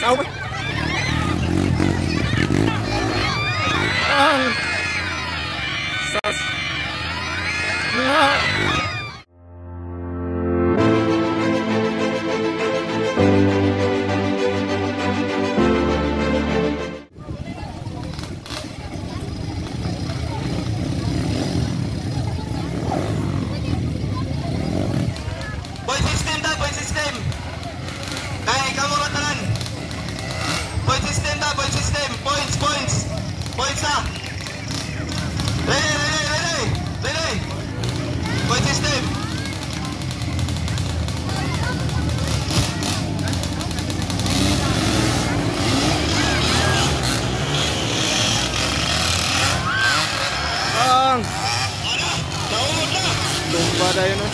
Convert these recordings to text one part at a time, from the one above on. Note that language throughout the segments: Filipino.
tao ba? Sas. Point system ta, point system. Kay kamu matanan. Point system ta, point system. Points. Points ta. Ready. Point system. Ang Ada, daun dah. lumba tayo no.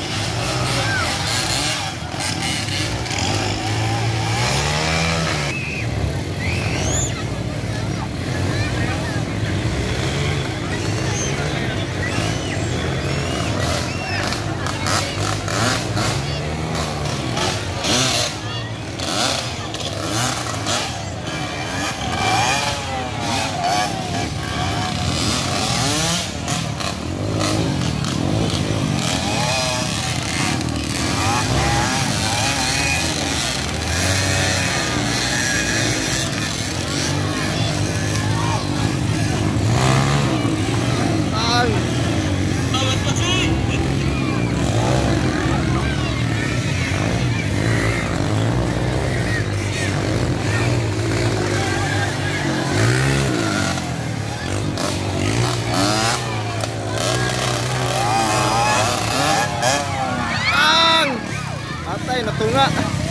Awat pasti. Ang atay natunga.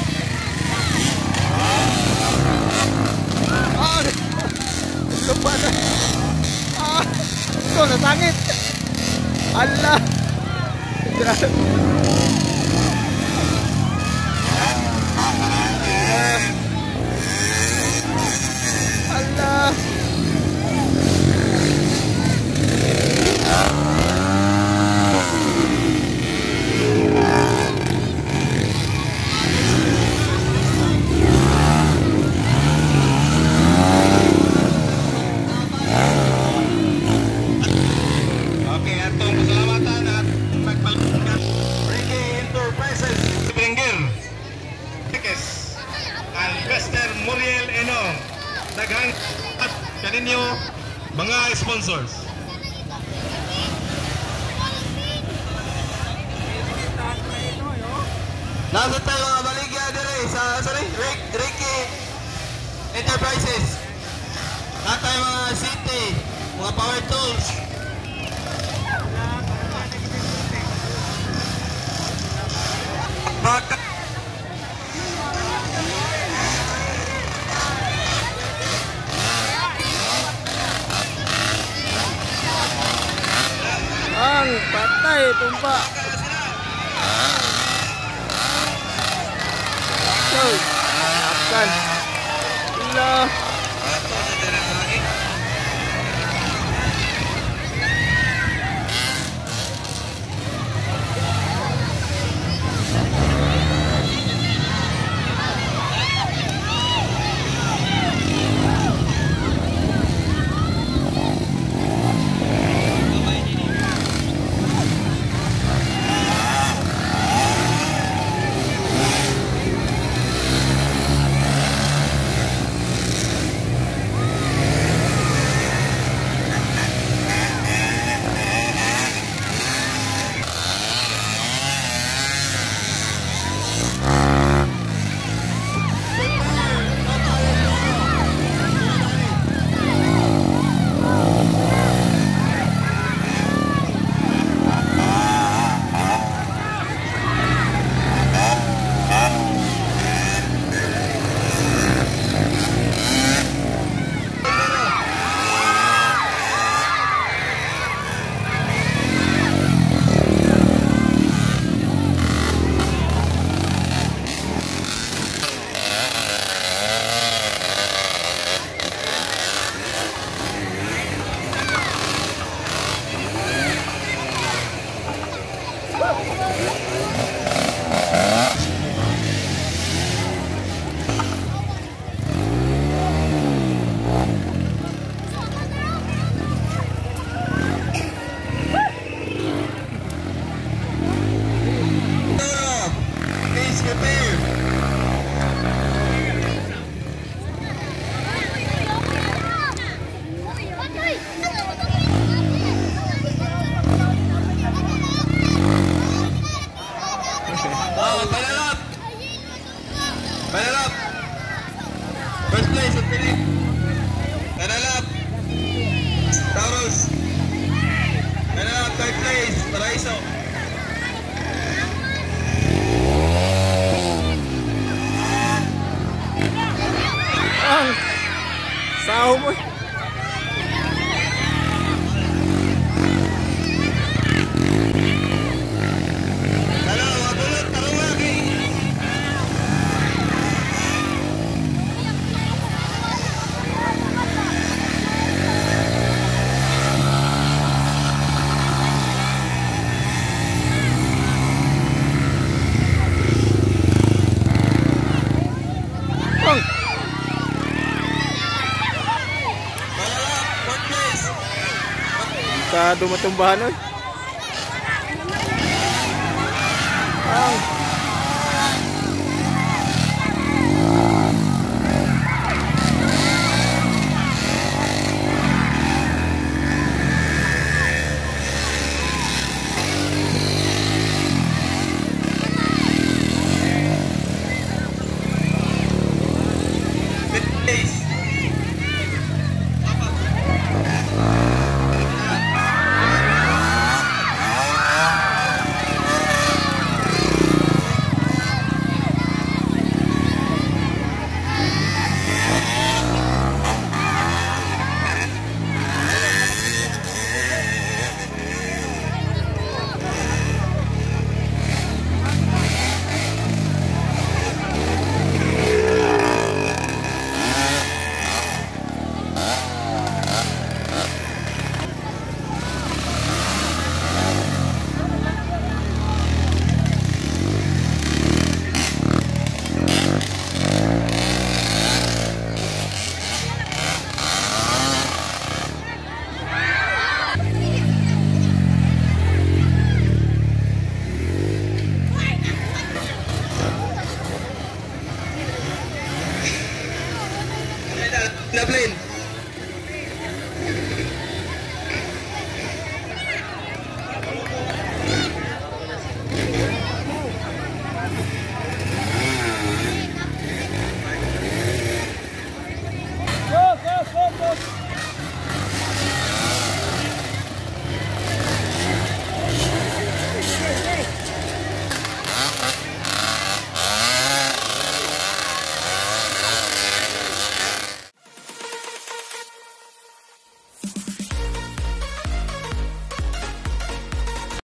Lumba na. Ito nasangit. Allah. Allah. Okey, atong keselamatan at pagpalagkan Ricky Enterprises Springer Tikes and Mr. Muriel Enong daghang at kaninyo mga sponsors. Nasa tayo mga baligya dire sa Ricky Enterprises. Natay mga city, mga power tools. Baka Ang patay tumpa. Choy. Akan. Allah. Panalap. First place, Philip. Panalap. Taurus. Panalap, third place, Paraiso. Ang saho mo. Hello, wabulot, tarong lagi. Ang Panalap, fourth place. sa dumatumbahan oy. Ang